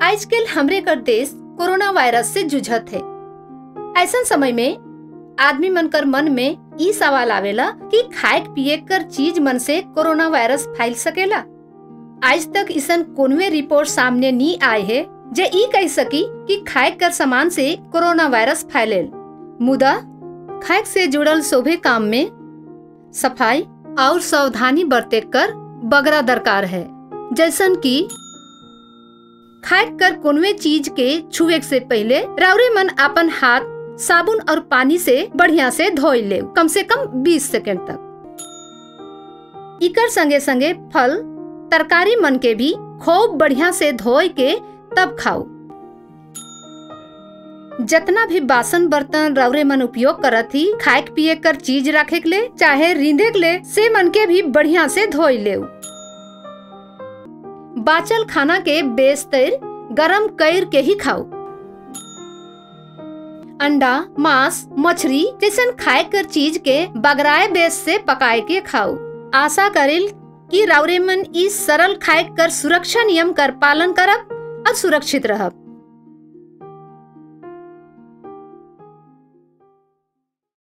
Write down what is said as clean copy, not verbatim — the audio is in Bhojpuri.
आजकल हमरे कर देश कोरोना वायरस से जूझत है। ऐसा समय में आदमी मन कर मन में ई सवाल आवेला कि खाए पिए कर चीज मन से कोरोना वायरस फैल सकेला। आज तक इसन कोनवे रिपोर्ट सामने नहीं आए है जे ई कह सकी कि खाए कर सामान से कोरोना वायरस फैलेल। मुदा खाए से जुड़ल सोभे काम में सफाई और सावधानी बरते कर बगरा दरकार है। जैसन कि खाए कर कोनवे चीज के छुए से पहले राउरे मन अपन हाथ साबुन और पानी से बढ़िया से धोई ले, कम से कम 20 सेकंड तक। इकर संगे संगे फल तरकारी मन के भी खूब बढ़िया से धोई के तब खाओ। जितना भी बासन बर्तन राउरे मन उपयोग करत ही खाए पिए कर चीज रखे के ले चाहे रींधे के ले से मन के भी बढ़िया से धोई ले। बाचल खाना के बेस्तर गरम कर के ही खाओ। अंडा, मांस, मछली जैसन खाए कर चीज के बगराए बेस से पकाए के खाओ। आशा करेल कि राउरे मन इस सरल खाए कर सुरक्षा नियम कर पालन करब और सुरक्षित रहब।